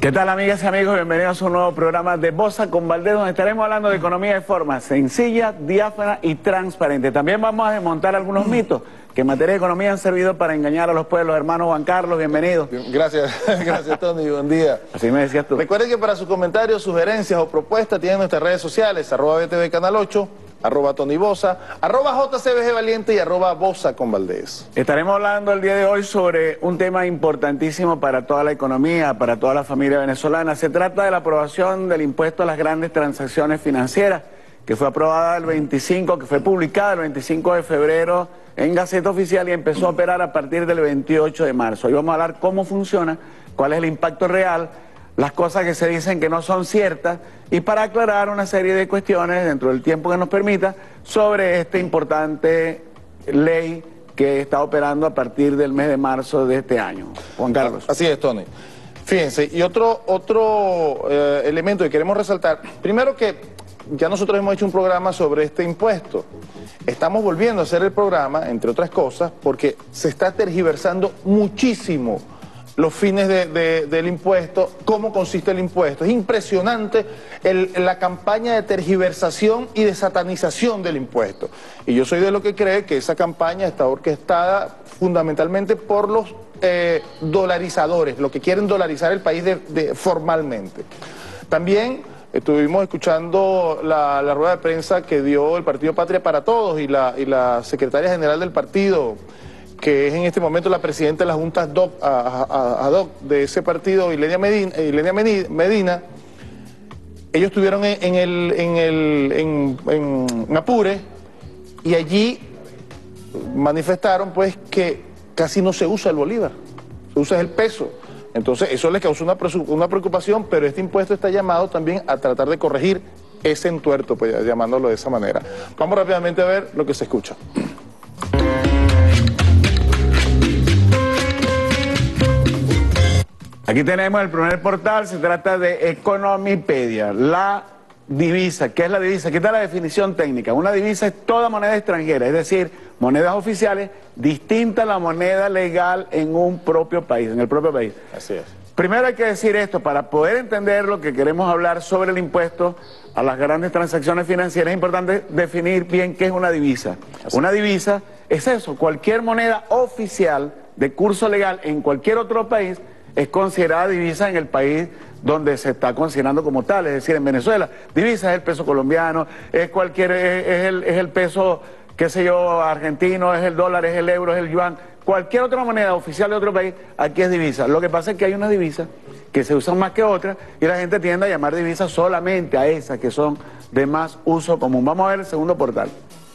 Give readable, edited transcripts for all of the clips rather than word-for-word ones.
¿Qué tal, amigas y amigos? Bienvenidos a un nuevo programa de Bosa con Valdés, donde estaremos hablando de economía de forma sencilla, diáfana y transparente. También vamos a desmontar algunos mitos que en materia de economía han servido para engañar a los pueblos. Hermano Juan Carlos, bienvenido. Gracias, gracias Tony, buen día. Así me decías tú. Recuerden que para sus comentarios, sugerencias o propuestas tienen nuestras redes sociales, @BTV Canal 8, @Tony Bosa, @JCBG Valiente y @Bosa con Valdés. Estaremos hablando el día de hoy sobre un tema importantísimo para toda la economía, para toda la familia venezolana. Se trata de la aprobación del impuesto a las grandes transacciones financieras, que fue aprobada el 25, que fue publicada el 25 de febrero en Gaceta Oficial y empezó a operar a partir del 28 de marzo. Hoy vamos a hablar cómo funciona, cuál es el impacto real, las cosas que se dicen que no son ciertas, y para aclarar una serie de cuestiones dentro del tiempo que nos permita sobre esta importante ley que está operando a partir del mes de marzo de este año. Juan Carlos. Así es, Tony. Fíjense, y otro elemento que queremos resaltar, primero que ya nosotros hemos hecho un programa sobre este impuesto. Estamos volviendo a hacer el programa, entre otras cosas, porque se está tergiversando muchísimo los fines del impuesto, cómo consiste el impuesto. Es impresionante la campaña de tergiversación y de satanización del impuesto. Y yo soy de lo que cree que esa campaña está orquestada fundamentalmente por los dolarizadores, los que quieren dolarizar el país formalmente. También estuvimos escuchando la rueda de prensa que dio el Partido Patria para Todos y la secretaria general del partido, que es en este momento la presidenta de la Junta ad hoc de ese partido, Ilenia Medina. Ellos estuvieron en Apure y allí manifestaron pues que casi no se usa el bolívar, se usa el peso. Entonces eso les causó una preocupación, pero este impuesto está llamado también a tratar de corregir ese entuerto, pues llamándolo de esa manera. Vamos rápidamente a ver lo que se escucha. Aquí tenemos el primer portal, se trata de Economipedia, la divisa. ¿Qué es la divisa? Aquí está la definición técnica. Una divisa es toda moneda extranjera, es decir, monedas oficiales distintas a la moneda legal en un propio país, en el propio país. Así es. Primero hay que decir esto, para poder entender lo que queremos hablar sobre el impuesto a las grandes transacciones financieras, es importante definir bien qué es una divisa. Una divisa es eso, cualquier moneda oficial de curso legal en cualquier otro país es considerada divisa en el país donde se está considerando como tal, es decir, en Venezuela. Divisa es el peso colombiano, es el peso, qué sé yo, argentino, es el dólar, es el euro, es el yuan. Cualquier otra moneda oficial de otro país, aquí es divisa. Lo que pasa es que hay unas divisas que se usan más que otras y la gente tiende a llamar divisas solamente a esas que son de más uso común. Vamos a ver el segundo portal.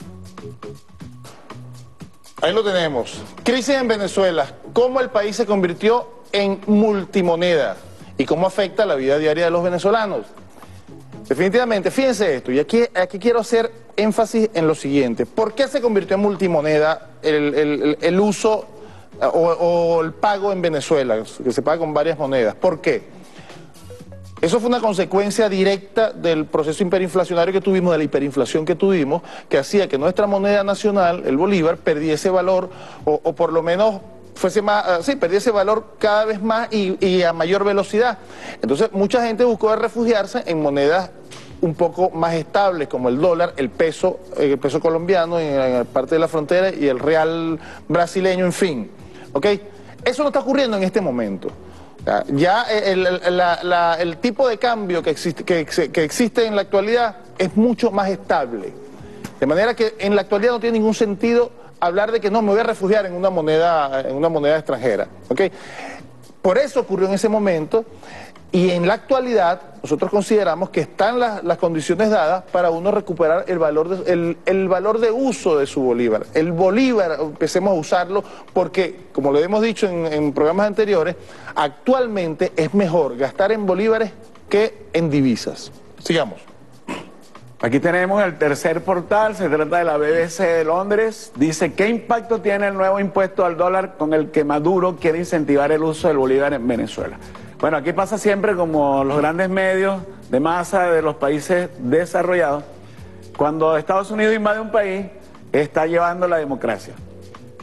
Ahí lo tenemos. Crisis en Venezuela. ¿Cómo el país se convirtió en multimoneda y cómo afecta la vida diaria de los venezolanos? Definitivamente, fíjense esto, y aquí quiero hacer énfasis en lo siguiente. ¿Por qué se convirtió en multimoneda el uso o el pago en Venezuela, que se paga con varias monedas? ¿Por qué? Eso fue una consecuencia directa del proceso hiperinflacionario que tuvimos, de la hiperinflación que tuvimos, que hacía que nuestra moneda nacional, el bolívar, perdiese valor o por lo menos perdiese valor cada vez más y a mayor velocidad. Entonces mucha gente buscó refugiarse en monedas un poco más estables como el dólar, el peso colombiano en parte de la frontera y el real brasileño, en fin. ¿Ok? Eso no está ocurriendo en este momento. Ya el tipo de cambio que existe en la actualidad es mucho más estable. De manera que en la actualidad no tiene ningún sentido hablar de que no, me voy a refugiar en una moneda extranjera. ¿Okay? Por eso ocurrió en ese momento, y en la actualidad nosotros consideramos que están las condiciones dadas para uno recuperar el valor de uso de su bolívar. El bolívar, empecemos a usarlo porque, como lo hemos dicho en programas anteriores, actualmente es mejor gastar en bolívares que en divisas. Sigamos. Aquí tenemos el tercer portal, se trata de la BBC de Londres. Dice, ¿qué impacto tiene el nuevo impuesto al dólar con el que Maduro quiere incentivar el uso del bolívar en Venezuela? Bueno, aquí pasa siempre como los grandes medios de masa de los países desarrollados. Cuando Estados Unidos invade un país, está llevando la democracia.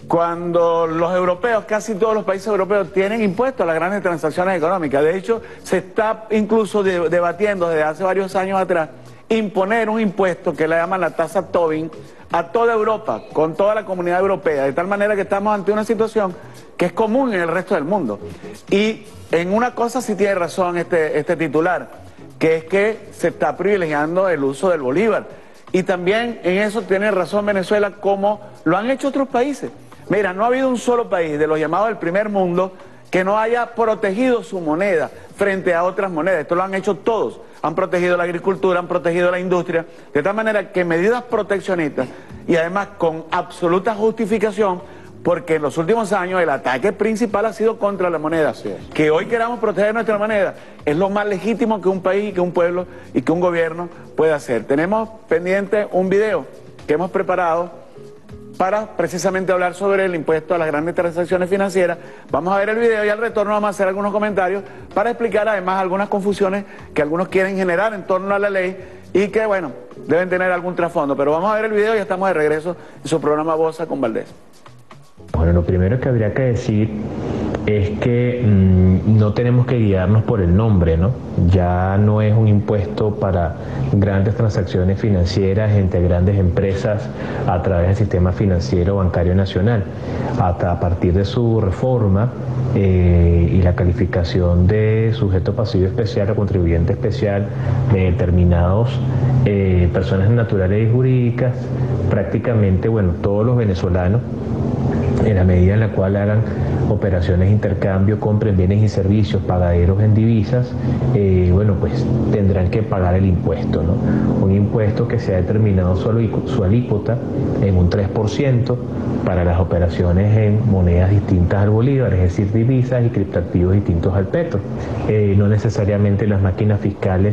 cuando los europeos, casi todos los países europeos tienen impuestos a las grandes transacciones económicas. De hecho, se está incluso debatiendo desde hace varios años atrás imponer un impuesto que le llaman la tasa Tobin a toda Europa, con toda la comunidad europea, de tal manera que estamos ante una situación que es común en el resto del mundo. Y en una cosa sí tiene razón este titular, que es que se está privilegiando el uso del bolívar. Y también en eso tiene razón Venezuela, como lo han hecho otros países. Mira, no ha habido un solo país de los llamados del primer mundo que no haya protegido su moneda frente a otras monedas. Esto lo han hecho todos. Han protegido la agricultura, han protegido la industria, de tal manera que medidas proteccionistas y además con absoluta justificación, porque en los últimos años el ataque principal ha sido contra la moneda. Que hoy queramos proteger nuestra moneda es lo más legítimo que un país, que un pueblo y que un gobierno puede hacer. Tenemos pendiente un video que hemos preparado para precisamente hablar sobre el impuesto a las grandes transacciones financieras. Vamos a ver el video y al retorno vamos a hacer algunos comentarios para explicar además algunas confusiones que algunos quieren generar en torno a la ley y que, bueno, deben tener algún trasfondo. Pero vamos a ver el video y ya estamos de regreso en su programa Bosa con Valdés. Bueno, lo primero que habría que decir es que no tenemos que guiarnos por el nombre, ¿no? Ya no es un impuesto para grandes transacciones financieras entre grandes empresas a través del sistema financiero bancario nacional. Hasta a partir de su reforma y la calificación de sujeto pasivo especial o contribuyente especial de determinados personas naturales y jurídicas, prácticamente, bueno, todos los venezolanos, en la medida en la cual hagan operaciones de intercambio, compren bienes y servicios pagaderos en divisas, bueno, pues tendrán que pagar el impuesto, ¿no? Un impuesto que se ha determinado su alícuota en un 3% para las operaciones en monedas distintas al bolívar, es decir, divisas y criptoactivos distintos al petro. No necesariamente las máquinas fiscales,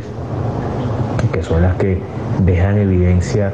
que son las que dejan evidencia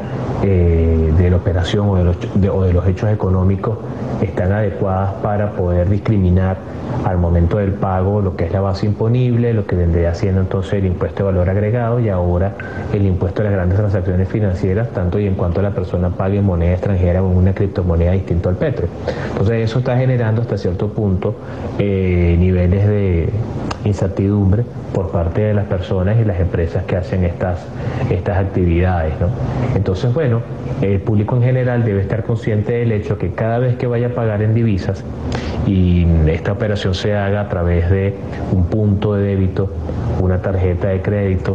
de la operación o de los hechos económicos, están adecuadas para poder discriminar al momento del pago lo que es la base imponible, lo que vendría siendo entonces el impuesto de valor agregado y ahora el impuesto a las grandes transacciones financieras, tanto y en cuanto la persona pague en moneda extranjera o en una criptomoneda distinto al petro. Entonces eso está generando hasta cierto punto niveles de incertidumbre por parte de las personas y las empresas que hacen estas actividades, ¿no? Entonces, bueno, el público en general debe estar consciente del hecho que cada vez que vaya a pagar en divisas y esta operación se haga a través de un punto de débito, una tarjeta de crédito,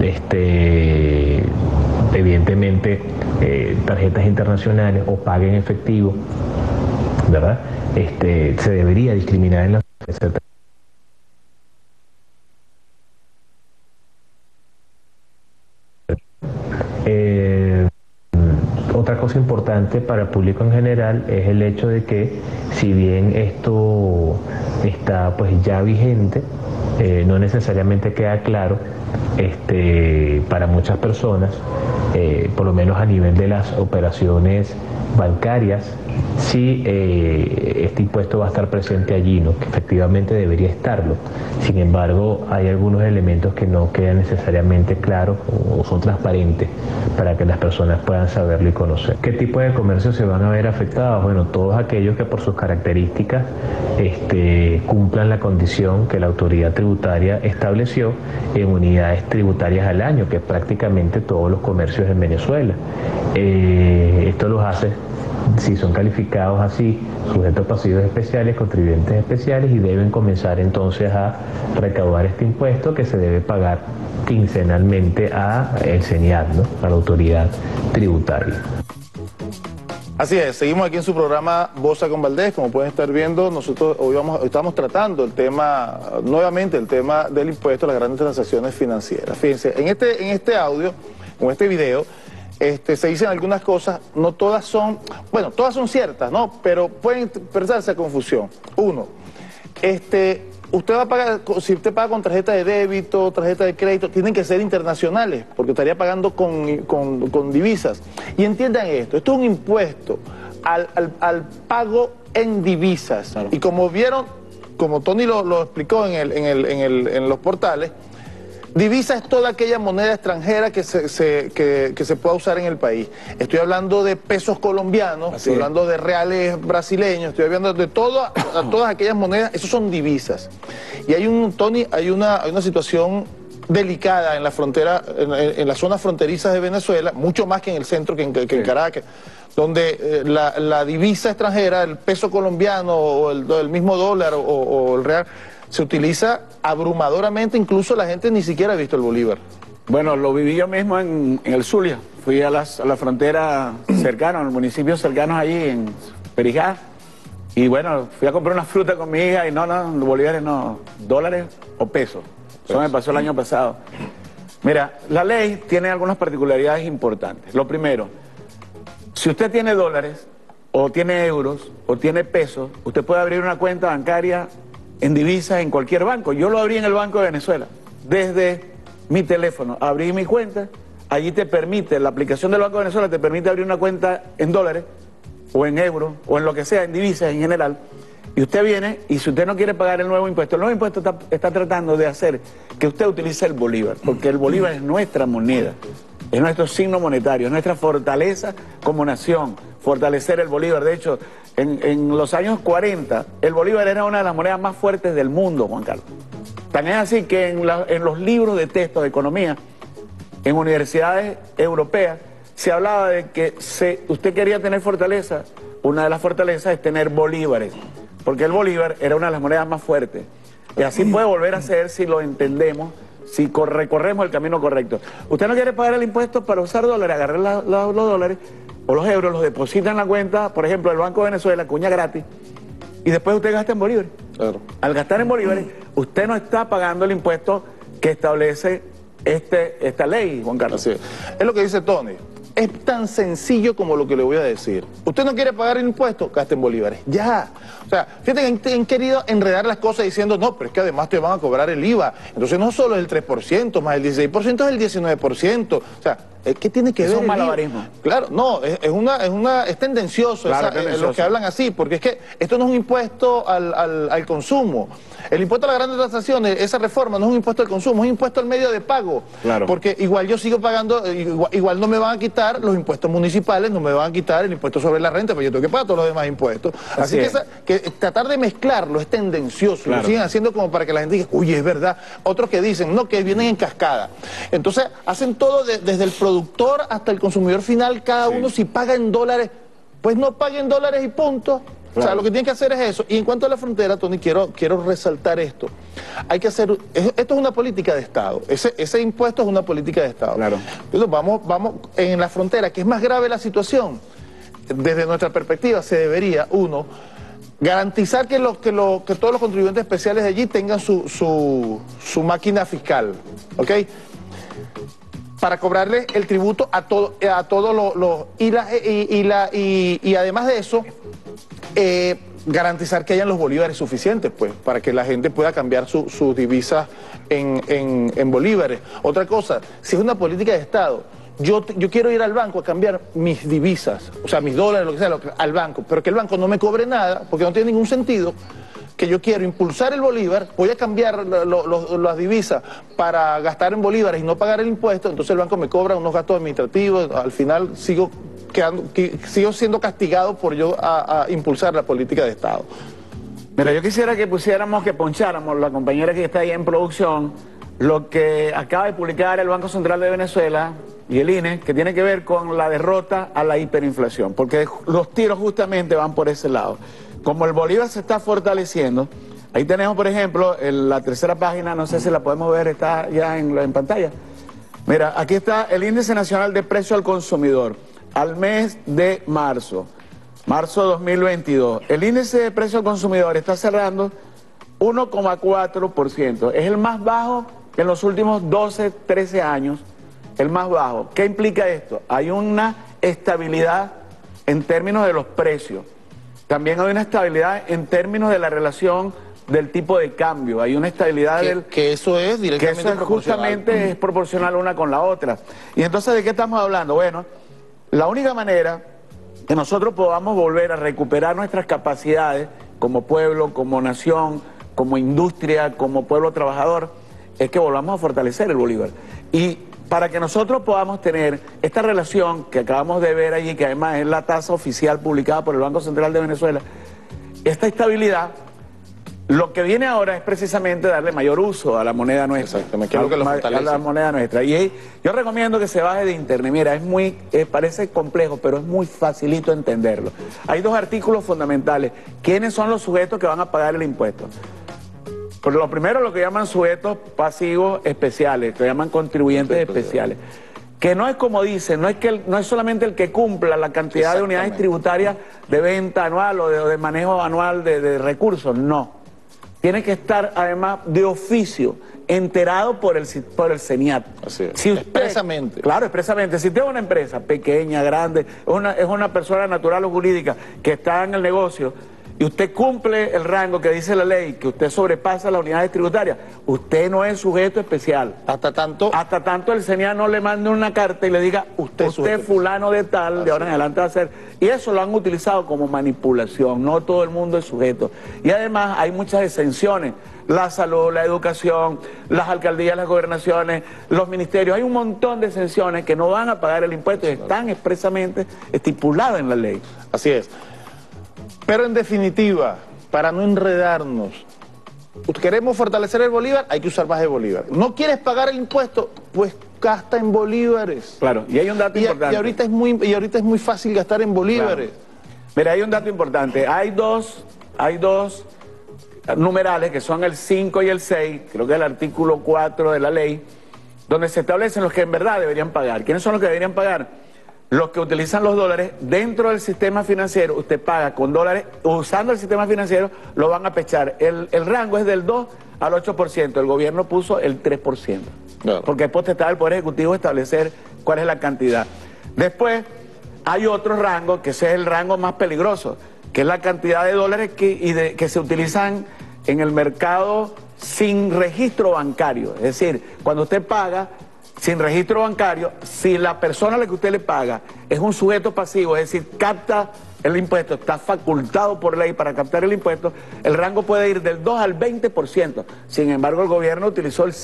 evidentemente tarjetas internacionales o pague en efectivo, ¿verdad? Se debería discriminar en la Otra cosa importante para el público en general es el hecho de que, si bien esto está pues ya vigente, no necesariamente queda claro para muchas personas, por lo menos a nivel de las operaciones bancarias, si este impuesto va a estar presente allí, ¿no? Que efectivamente debería estarlo. Sin embargo, hay algunos elementos que no quedan necesariamente claros o son transparentes para que las personas puedan saberlo y conocer. ¿Qué tipo de comercios se van a ver afectados? Bueno, todos aquellos que por sus características cumplan la condición que la autoridad tributaria estableció en unidades tributarias al año, que es prácticamente todos los comercios en Venezuela. Esto los hace, si son calificados así, sujetos pasivos especiales, contribuyentes especiales, y deben comenzar entonces a recaudar este impuesto que se debe pagar quincenalmente a el CENIAT, ¿no? A la autoridad tributaria. Así es, seguimos aquí en su programa Bosa con Valdés. Como pueden estar viendo, nosotros hoy estamos tratando el tema, nuevamente el tema del impuesto a las grandes transacciones financieras. Fíjense, en este audio, en este video, se dicen algunas cosas, no todas son, bueno, todas son ciertas, ¿no? Pero pueden prestarse a confusión. Uno, usted va a pagar, si usted paga con tarjeta de débito, tarjeta de crédito, tienen que ser internacionales, porque estaría pagando con divisas. Y entiendan esto es un impuesto al pago en divisas. Claro. Y como vieron, como Tony lo explicó en los portales, Divisa es toda aquella moneda extranjera que se pueda usar en el país. Estoy hablando de pesos colombianos, estoy hablando de reales brasileños, estoy hablando de todas aquellas monedas, esos son divisas. Y hay una situación delicada en la frontera, en las zonas fronterizas de Venezuela, mucho más que en el centro, que en Caracas, donde la divisa extranjera, el peso colombiano o el mismo dólar o el real, se utiliza abrumadoramente, incluso la gente ni siquiera ha visto el bolívar. Bueno, lo viví yo mismo en el Zulia. Fui a la frontera cercana, a los municipios cercanos allí en Perijá. Y bueno, fui a comprar una fruta con mi hija y no, bolívares no, dólares o pesos. Eso me pasó el año pasado. Mira, la ley tiene algunas particularidades importantes. Lo primero, si usted tiene dólares, o tiene euros, o tiene pesos, usted puede abrir una cuenta bancaria en divisas en cualquier banco. Yo lo abrí en el Banco de Venezuela. Desde mi teléfono abrí mi cuenta. Allí te permite, la aplicación del Banco de Venezuela te permite abrir una cuenta en dólares, o en euros, o en lo que sea, en divisas en general. Y usted viene, y si usted no quiere pagar el nuevo impuesto está tratando de hacer que usted utilice el bolívar, porque el bolívar es nuestra moneda, es nuestro signo monetario, es nuestra fortaleza como nación, fortalecer el bolívar. De hecho, en los años 40, el bolívar era una de las monedas más fuertes del mundo, Juan Carlos. Tan es así que en los libros de texto de economía, en universidades europeas, se hablaba de que usted quería tener fortaleza, una de las fortalezas es tener bolívares, porque el bolívar era una de las monedas más fuertes. Y así puede volver a ser si lo entendemos, si recorremos el camino correcto. Usted no quiere pagar el impuesto para usar dólares, agarrar los dólares o los euros, los deposita en la cuenta, por ejemplo, del Banco de Venezuela, cuña gratis, y después usted gasta en bolívares. Claro. Al gastar en bolívares, usted no está pagando el impuesto que establece esta ley, Juan Carlos. Así es lo que dice Tony. Es tan sencillo como lo que le voy a decir. Usted no quiere pagar el impuesto, gaste en bolívares. Ya. O sea, fíjate que han querido enredar las cosas diciendo, no, pero es que además te van a cobrar el IVA. Entonces no solo es el 3%, más el 16%, es el 19%. O sea, ¿qué tiene que ver? Es un malabarismo. Claro, no, es tendencioso, claro, tendencioso. Los que hablan así, porque es que esto no es un impuesto al consumo. El impuesto a las grandes transacciones, esa reforma no es un impuesto al consumo, es un impuesto al medio de pago. Claro. Porque igual yo sigo pagando, igual no me van a quitar los impuestos municipales, no me van a quitar el impuesto sobre la renta, pero yo tengo que pagar todos los demás impuestos. Así que tratar de mezclarlo es tendencioso, claro. Lo siguen haciendo como para que la gente diga, uy, es verdad. Otros que dicen, no, que vienen en cascada. Entonces, hacen todo desde el productor hasta el consumidor final, cada uno si paga en dólares, pues no pague en dólares y punto. Claro. O sea, lo que tienen que hacer es eso. Y en cuanto a la frontera, Tony, quiero resaltar esto. Hay que hacer, esto es una política de Estado. Ese impuesto es una política de Estado. Claro. Entonces, vamos en la frontera, que es más grave la situación. Desde nuestra perspectiva, se debería, uno, garantizar que todos los contribuyentes especiales de allí tengan su máquina fiscal, ¿ok? Para cobrarle el tributo a todos los... Y además de eso, garantizar que hayan los bolívares suficientes, pues, para que la gente pueda cambiar sus divisas en bolívares. Otra cosa, si es una política de Estado, yo quiero ir al banco a cambiar mis divisas, o sea, mis dólares, lo que sea, al banco, pero que el banco no me cobre nada, porque no tiene ningún sentido, que yo quiero impulsar el bolívar, voy a cambiar las divisas para gastar en bolívares y no pagar el impuesto, entonces el banco me cobra unos gastos administrativos, al final sigo siendo castigado por yo a impulsar la política de Estado. Mira, yo quisiera que poncháramos, la compañera que está ahí en producción, lo que acaba de publicar el Banco Central de Venezuela y el INE, que tiene que ver con la derrota a la hiperinflación, porque los tiros justamente van por ese lado. Como el bolívar se está fortaleciendo, ahí tenemos, por ejemplo, en la tercera página, no sé si la podemos ver, está ya en pantalla. Mira, aquí está el Índice Nacional de Precio al Consumidor, al mes de marzo 2022. El índice de precio al consumidor está cerrando 1,4%. Es el más bajo en los últimos 12, 13 años, el más bajo. ¿Qué implica esto? Hay una estabilidad en términos de los precios. También hay una estabilidad en términos de la relación del tipo de cambio. Hay una estabilidad que eso es directamente que eso justamente es proporcional una con la otra. Y entonces, ¿de qué estamos hablando? Bueno, la única manera que nosotros podamos volver a recuperar nuestras capacidades como pueblo, como nación, como industria, como pueblo trabajador, es que volvamos a fortalecer el bolívar. Y para que nosotros podamos tener esta relación que acabamos de ver allí, que además es la tasa oficial publicada por el Banco Central de Venezuela, esta estabilidad, lo que viene ahora es precisamente darle mayor uso a la moneda nuestra. Exactamente, que es lo que lo fortalece. A la moneda nuestra. Y yo recomiendo que se baje de internet. Mira, es muy, parece complejo, pero es muy facilito entenderlo. Hay dos artículos fundamentales. ¿Quiénes son los sujetos que van a pagar el impuesto? Por lo primero, lo que llaman sujetos pasivos especiales, que llaman contribuyentes especiales. Que no es como dicen, no es solamente el que cumpla la cantidad de unidades tributarias de venta anual o de manejo anual de recursos, no. Tiene que estar además de oficio, enterado por el CENIAT. Así es. Si usted, expresamente. Claro, expresamente. Si usted es una empresa pequeña, grande, es una persona natural o jurídica que está en el negocio, y usted cumple el rango que dice la ley, que usted sobrepasa las unidades tributarias, usted no es sujeto especial. Hasta tanto el CENIAT no le mande una carta y le diga, usted fulano de tal, de ahora en adelante va a ser. Y eso lo han utilizado como manipulación, no todo el mundo es sujeto. Y además hay muchas exenciones, la salud, la educación, las alcaldías, las gobernaciones, los ministerios, hay un montón de exenciones que no van a pagar el impuesto y están expresamente estipuladas en la ley. Así es. Pero en definitiva, para no enredarnos, queremos fortalecer el bolívar, hay que usar más de bolívar. ¿No quieres pagar el impuesto? Pues gasta en bolívares. Claro, y hay un dato importante. Y ahorita es muy fácil gastar en bolívares. Claro. Mira, hay un dato importante. Hay dos numerales que son el 5 y el 6, creo que es el artículo 4 de la ley, donde se establecen los que en verdad deberían pagar. ¿Quiénes son los que deberían pagar? Los que utilizan los dólares dentro del sistema financiero. Usted paga con dólares, usando el sistema financiero, lo van a pechar. El rango es del 2 al 8%. El gobierno puso el 3%. Claro. Porque es potestad del Poder Ejecutivo establecer cuál es la cantidad. Después, hay otro rango, que ese es el rango más peligroso, que es la cantidad de dólares que se utilizan en el mercado sin registro bancario. Es decir, cuando usted paga sin registro bancario, si la persona a la que usted le paga es un sujeto pasivo, es decir, capta el impuesto, está facultado por ley para captar el impuesto, el rango puede ir del 2 al 20%. Sin embargo, el gobierno utilizó el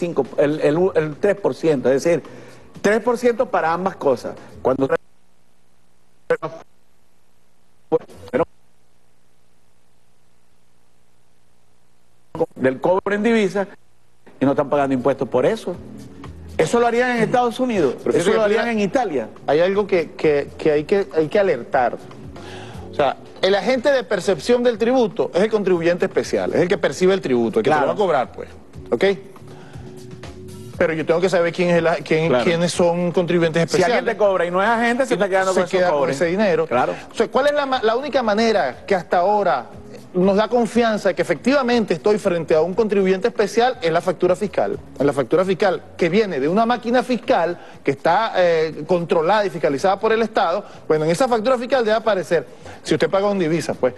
3%, es decir, 3% para ambas cosas. Cuando del cobro en divisa y no están pagando impuestos por eso. Eso lo harían en Estados Unidos, eso lo harían en Italia. Hay algo que hay que alertar. O sea, el agente de percepción del tributo es el contribuyente especial, es el que percibe el tributo, el que te lo va a cobrar, pues. ¿Ok? Pero yo tengo que saber quiénes son contribuyentes especiales. Si alguien te cobra y no es agente, se está quedando con ese dinero. Claro. O sea, ¿cuál es la única manera que hasta ahora nos da confianza de que efectivamente estoy frente a un contribuyente especial? Es la factura fiscal. En la factura fiscal que viene de una máquina fiscal que está controlada y fiscalizada por el Estado. Bueno, en esa factura fiscal debe aparecer, si usted paga en divisa, pues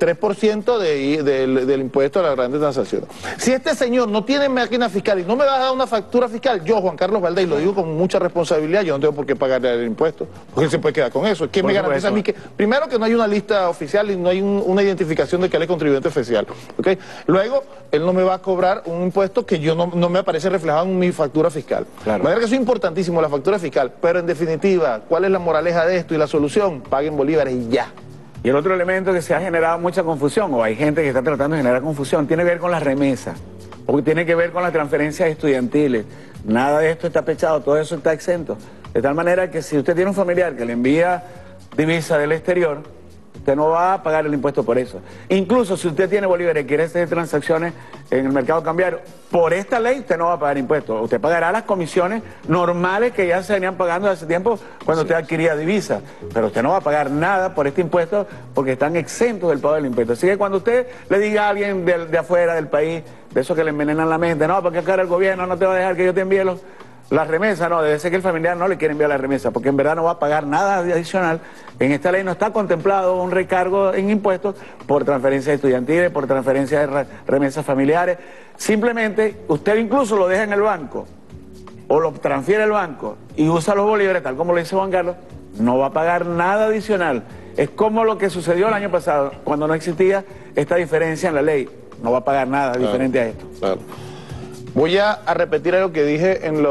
3% del impuesto a las grandes transacciones. Si este señor no tiene máquina fiscal y no me va a dar una factura fiscal, yo, Juan Carlos Valdés, y lo digo con mucha responsabilidad, yo no tengo por qué pagarle el impuesto, porque él se puede quedar con eso. ¿Quién me garantiza a mí que, primero, que no hay una lista oficial y no hay una identificación de que él es contribuyente especial? ¿Okay? Luego, él no me va a cobrar un impuesto que yo no me aparece reflejado en mi factura fiscal. Claro. De manera que eso es importantísimo, la factura fiscal, pero en definitiva, ¿cuál es la moraleja de esto y la solución? Paguen bolívares y ya. Y el otro elemento que se ha generado mucha confusión, o hay gente que está tratando de generar confusión, tiene que ver con las remesas, o tiene que ver con las transferencias estudiantiles. Nada de esto está pechado, todo eso está exento. De tal manera que si usted tiene un familiar que le envía divisa del exterior, usted no va a pagar el impuesto por eso. Incluso si usted tiene bolívares y quiere hacer transacciones en el mercado cambiario, por esta ley usted no va a pagar impuestos. Usted pagará las comisiones normales que ya se venían pagando hace tiempo cuando usted adquiría divisa. Pero usted no va a pagar nada por este impuesto porque están exentos del pago del impuesto. Así que cuando usted le diga a alguien de afuera del país, de esos que le envenenan la mente, no, porque acá el gobierno no te va a dejar que yo te envíe las remesas, no, debe ser que el familiar no le quiere enviar la remesa, porque en verdad no va a pagar nada adicional. En esta ley no está contemplado un recargo en impuestos por transferencias estudiantiles, por transferencias de remesas familiares. Simplemente usted incluso lo deja en el banco o lo transfiere al banco y usa los bolívares, tal como lo dice Juan Carlos, no va a pagar nada adicional. Es como lo que sucedió el año pasado, cuando no existía esta diferencia en la ley. No va a pagar nada diferente a esto. Claro. Voy a repetir algo que dije en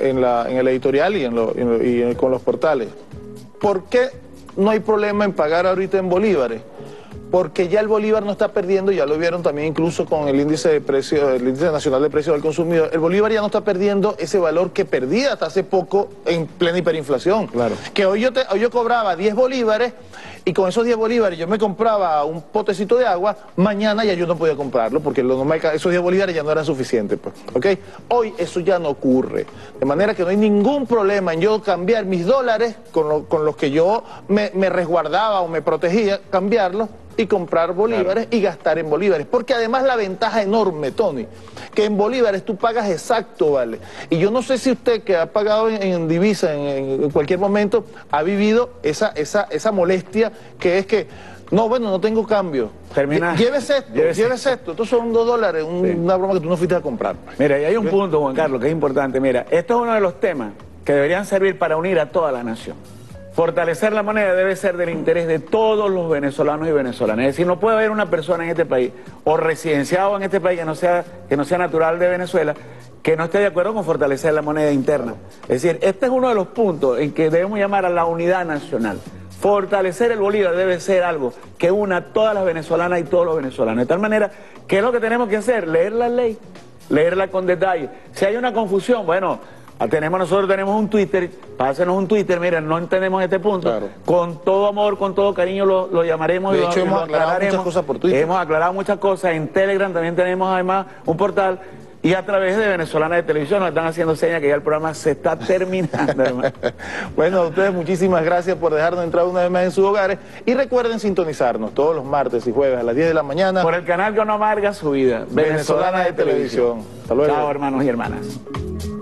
el editorial y con los portales. ¿Por qué no hay problema en pagar ahorita en bolívares? Porque ya el bolívar no está perdiendo, ya lo vieron también incluso con el índice de precio, el índice nacional de precios del consumidor, el bolívar ya no está perdiendo ese valor que perdía hasta hace poco en plena hiperinflación. Claro. Que hoy yo cobraba 10 bolívares y con esos 10 bolívares yo me compraba un potecito de agua, mañana ya yo no podía comprarlo porque esos 10 bolívares ya no eran suficientes. Pues, ¿okay? Hoy eso ya no ocurre, de manera que no hay ningún problema en yo cambiar mis dólares con los que yo me resguardaba o me protegía, cambiarlos y comprar bolívares y gastar en bolívares. Porque además la ventaja enorme, Tony, que en bolívares tú pagas exacto, ¿vale? Y yo no sé si usted que ha pagado en divisa en cualquier momento ha vivido esa molestia que es que, no, bueno, no tengo cambio. Termina. Llévese esto. Estos son $2, una broma que tú no fuiste a comprar. Mira, y hay un punto, Juan Carlos, que es importante. Mira, esto es uno de los temas que deberían servir para unir a toda la nación. Fortalecer la moneda debe ser del interés de todos los venezolanos y venezolanas. Es decir, no puede haber una persona en este país o residenciado en este país que no sea natural de Venezuela que no esté de acuerdo con fortalecer la moneda interna. Es decir, este es uno de los puntos en que debemos llamar a la unidad nacional. Fortalecer el bolívar debe ser algo que una a todas las venezolanas y todos los venezolanos. De tal manera, ¿qué es lo que tenemos que hacer? Leer la ley, leerla con detalle. Si hay una confusión, bueno, nosotros tenemos un Twitter, pásenos un Twitter, miren, no entendemos este punto, claro. Con todo amor, con todo cariño lo llamaremos. De hecho, hemos aclarado muchas cosas por Twitter. Hemos aclarado muchas cosas, en Telegram también tenemos además un portal, y a través de Venezolana de Televisión nos están haciendo señas que ya el programa se está terminando, hermano. Bueno, a ustedes muchísimas gracias por dejarnos entrar una vez más en sus hogares, y recuerden sintonizarnos todos los martes y jueves a las 10 de la mañana. Por el canal que no amarga su vida, Venezolana de Televisión. Hasta luego. Chao, hermanos y hermanas.